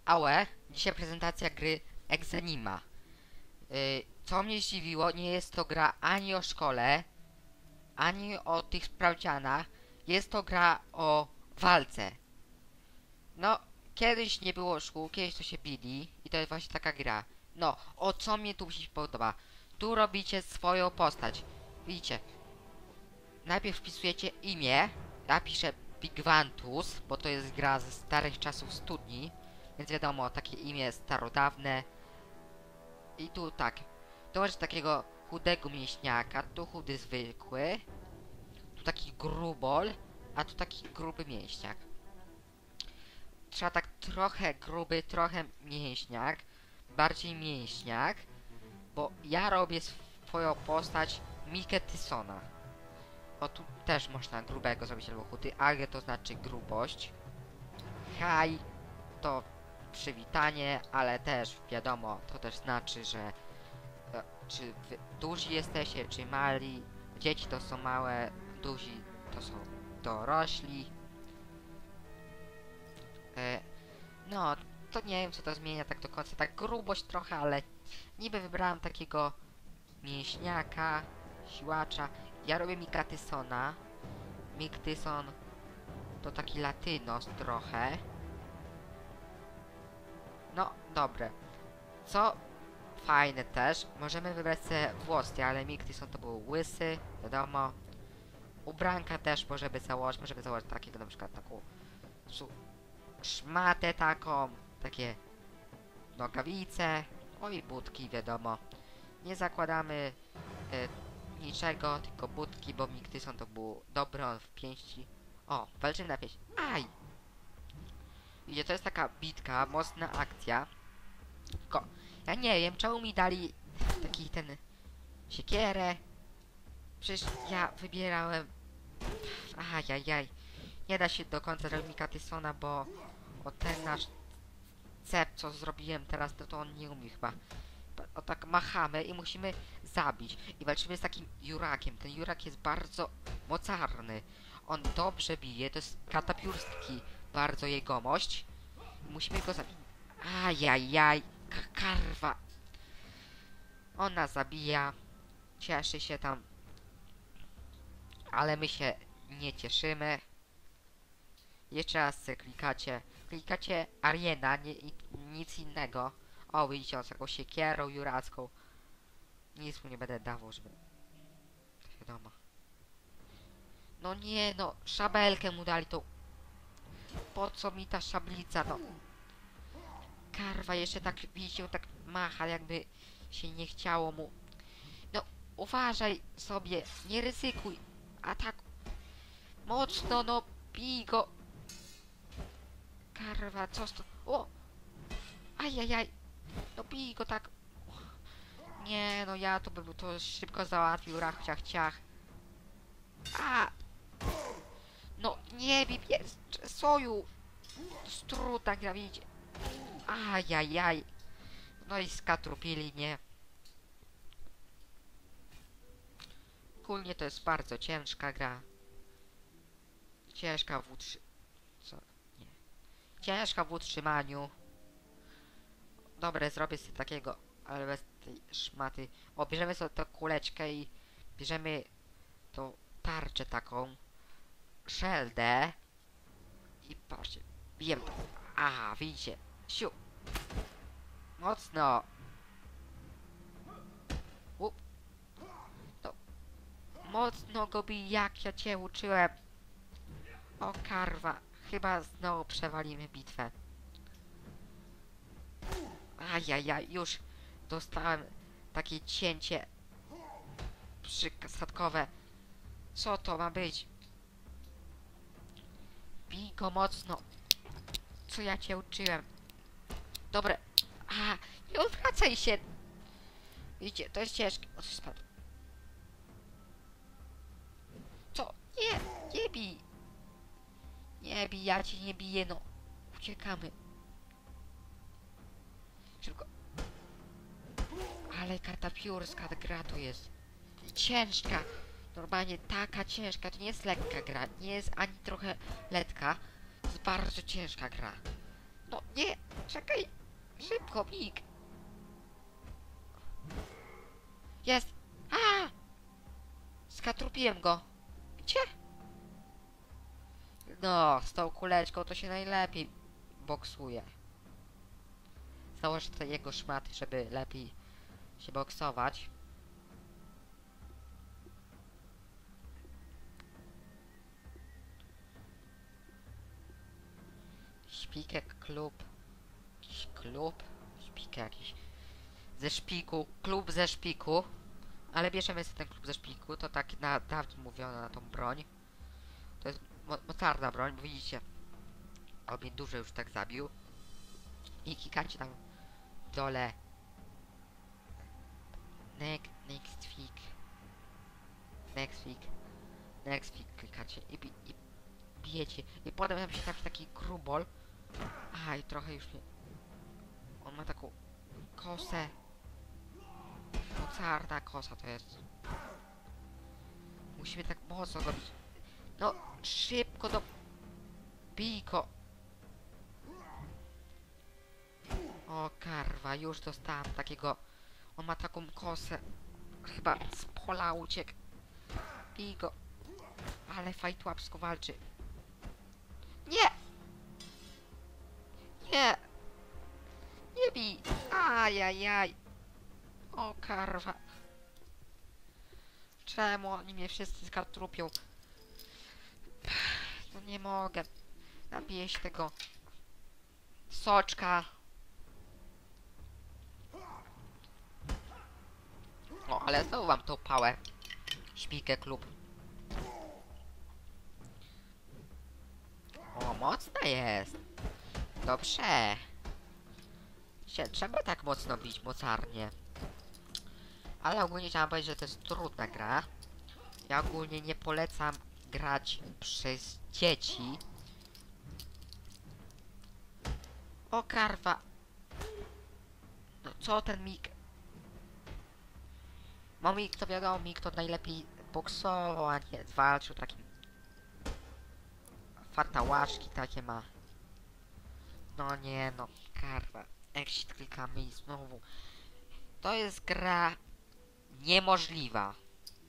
Ałe, dzisiaj prezentacja gry Exanima. Co mnie zdziwiło, nie jest to gra ani o szkole, ani o tych sprawdzianach. Jest to gra o walce. No, kiedyś nie było szkół, kiedyś to się bili i to jest właśnie taka gra. No, o co mnie tu się podoba? Tu robicie swoją postać. Widzicie, najpierw wpisujecie imię. Ja piszę Pigwantus, bo to jest gra ze starych czasów studni. Więc wiadomo, takie imię starodawne. I tu tak. Tu masz takiego chudego mięśniaka, tu chudy zwykły. Tu taki grubol, a tu taki gruby mięśniak. Trzeba tak trochę gruby, trochę mięśniak. Bardziej mięśniak. Bo ja robię swoją postać Mikę Tysona. O, tu też można grubego zrobić albo chudy. Age to znaczy grubość. Hi to przywitanie, ale też wiadomo, to też znaczy, że czy wy duzi jesteście, czy mali. Dzieci to są małe, duzi to są dorośli. No, to nie wiem co to zmienia tak do końca. Tak grubość trochę, ale niby wybrałem takiego mięśniaka, siłacza. Ja robię Mika Tysona. Mick Tyson to taki latynos trochę. No, dobre. Co fajne też, możemy wybrać sobie włosy, ale Mick Tyson to był łysy, wiadomo. Ubranka też możemy założyć takiego na przykład taką szmatę taką, takie nogawice, oj budki wiadomo. Nie zakładamy niczego, tylko budki, bo Mick Tyson to był dobry, on w pięści. O, walczymy na pięści. Aj! Widzicie, to jest taka bitka, mocna akcja. Tylko, ja nie wiem, czemu mi dali taki ten siekierę. Przecież ja wybierałem. Ajajaj. Nie da się do końca zrobić Mika Tysona, bo o ten nasz cep, co zrobiłem teraz, to on nie umie chyba. O tak machamy i musimy zabić. I walczymy z takim Jurakiem. Ten Jurak jest bardzo mocarny. On dobrze bije, to jest katapiurski bardzo jegomość. Musimy go zabić. Ajajaj. Karwa. On nas zabija. Cieszy się tam. Ale my się nie cieszymy. Jeszcze raz se klikacie. Klikacie Ariena, nic innego. O, widzicie, on z taką siekierą juracką. Nic mu nie będę dawał, żeby... To wiadomo. No nie, no, szabelkę mu dali tą... Po co mi ta szablica, no? Karwa, jeszcze tak, widzicie, on tak macha, jakby się nie chciało mu. No, uważaj sobie, nie ryzykuj. Atak. Mocno, no, bij go. Karwa, co to? O! Ajajaj. No bij go tak. Nie, no ja to bym to szybko załatwił, rach, ciach, ciach. A! No nie bij, jest soju. Struta, jak widzicie. Ajajaj. No i skatrupili mnie. Ogólnie to jest bardzo ciężka gra. Ciężka w Co? Nie. Ciężka w utrzymaniu. Dobre, zrobię sobie takiego, ale bez tej szmaty. O, bierzemy sobie tę kuleczkę i bierzemy tą tarczę taką. Szeldę. I patrzcie, bijemy to. Aha, widzicie. Siu. Mocno. Up. No. Mocno go bij, jak ja cię uczyłem. O karwa. Chyba znowu przewalimy bitwę. Ajajaj, już dostałem takie cięcie przysadkowe. Co to ma być? Bij go mocno. Co ja cię uczyłem? Dobre. A, nie odwracaj się. Widzicie, to jest ciężkie. O, spadł. Co? Nie, nie bij. Nie bij, ja cię nie biję, no. Uciekamy. Szybko. Ale katapiórska gra to jest. Ciężka. Normalnie taka ciężka. To nie jest lekka gra. Nie jest ani trochę lekka. To jest bardzo ciężka gra. No nie, czekaj. Szybko, Mik. Jest. A! Skatrupiłem go. Gdzie? No, z tą kuleczką to się najlepiej boksuje. Założę tutaj jego szmaty, żeby lepiej się boksować. Śpikek klub. Jakiś klub? Śpik jakiś. Ze szpiku. Klub ze szpiku. Ale bierzemy sobie ten klub ze szpiku. To tak na dawniej mówiono na tą broń. To jest mocarna broń, bo widzicie. On mnie dużo już tak zabił. I klikacie tam w dole. Next week. Next week klikacie i bijecie. I potem tam się trafi taki grubol. Aha, i trochę już mnie... On ma taką kosę. Mocarna kosa to jest. Musimy tak mocno zrobić. No, szybko do... Bijko. O, karwa, już dostałem takiego... On ma taką kosę. Chyba z pola uciekł. Bijko. Ale fight łapsko walczy. Nie! Nie! Nie bij! Ajajaj! O, karwa. Czemu oni mnie wszyscy skatrupią? No nie mogę. Napiję się tego soczka. O, ale znowu mam tą pałę. Śpikę klub. O, mocna jest. Dobrze. Trzeba tak mocno bić, mocarnie. Ale ogólnie chciałem powiedzieć, że to jest trudna gra. Ja ogólnie nie polecam grać przez dzieci. O, karwa. No co ten Mik? No Mik to wiadomo, Mik to najlepiej boksował, a nie walczył takim... Fatałaszki takie ma. No nie no, karwa. Exit klikamy i znowu. To jest gra niemożliwa.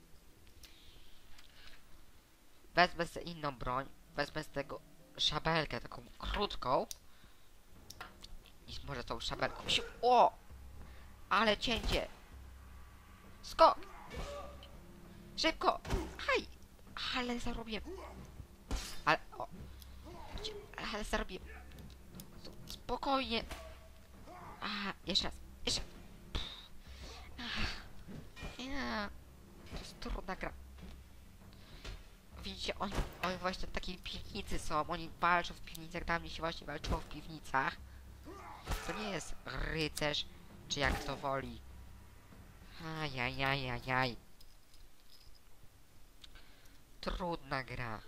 Wezmę sobie inną broń. Wezmę z tego szabelkę, taką krótką. I może tą szabelką się... O! Ale cięcie! Skok! Szybko! Haj! Ale zarobię. Ale... O! Ale zarobię. Spokojnie. Aha, jeszcze raz. Jeszcze. Nie. To jest trudna gra. Widzicie, oni właśnie w takiej piwnicy są. Oni walczą w piwnicach. Dawniej się właśnie walczyło w piwnicach. To nie jest rycerz, czy jak to woli. Ajajajajaj. Trudna gra.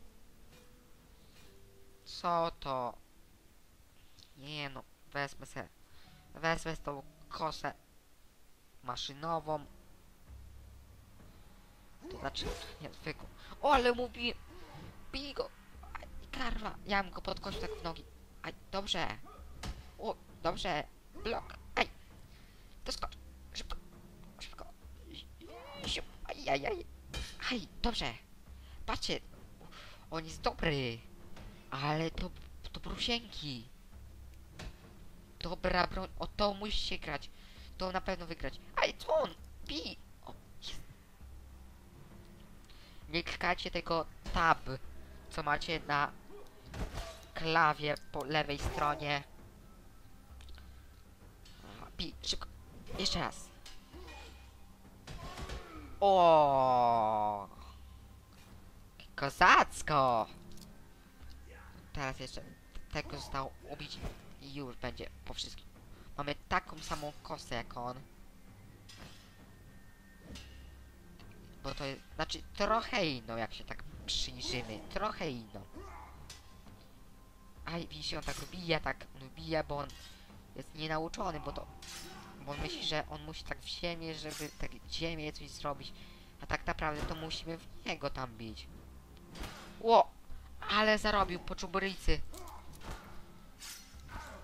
Co to? Nie no, wezmę tą kosę maszynową. To znaczy, nie, zwykłą. O, ale mówi... Bij go! Aj, karwa, ja bym go podkosił tak w nogi. Aj, dobrze. O, dobrze. Blok. Aj. To skocz. Szybko. Szybko. Ajajaj. Aj, dobrze. Patrzcie. On jest dobry. Ale to brusieńki. Dobra broń. O, to musicie grać. To na pewno wygrać. Aj, co on? Bij. O, jest. Nie klikacie tego tab, co macie na klawie po lewej stronie. Bij, szybko. Jeszcze raz. O, kozacko. Teraz jeszcze tego zostało ubić i już będzie po wszystkim. Mamy taką samą kosę jak on. Bo to jest, znaczy trochę inną, jak się tak przyjrzymy. Trochę inną. A widzicie, on tak bije, bo on jest nienauczony, bo on myśli, że on musi tak w ziemię, żeby tak w ziemię coś zrobić. A tak naprawdę to musimy w niego tam bić. Ło! Ale zarobił po czubryjcy.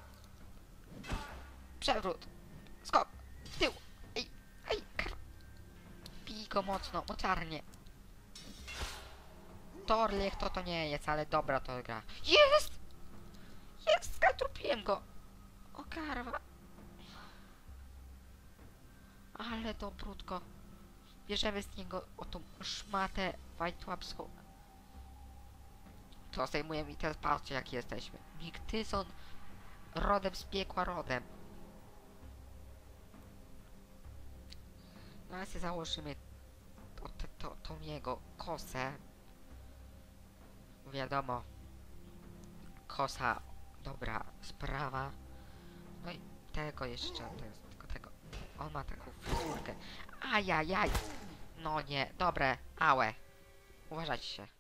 Przewrót. Skok. W tył. Ej, ej, bij go mocno, mocarnie. Torliech to nie jest, ale dobra to gra. Jest! Jest! Skatrupiłem go! O karwa. Ale to brudko. Bierzemy z niego o tą szmatę wajtłapską. To zdejmujemy i teraz patrzcie jaki jesteśmy. Migtyzon rodem z piekła rodem. No ale sobie założymy tą jego kosę. Wiadomo. Kosa, dobra sprawa. No i tego jeszcze, to jest tylko tego. On ma taką fryzurkę. Ajajaj. No nie, dobre, ałe. Uważajcie się.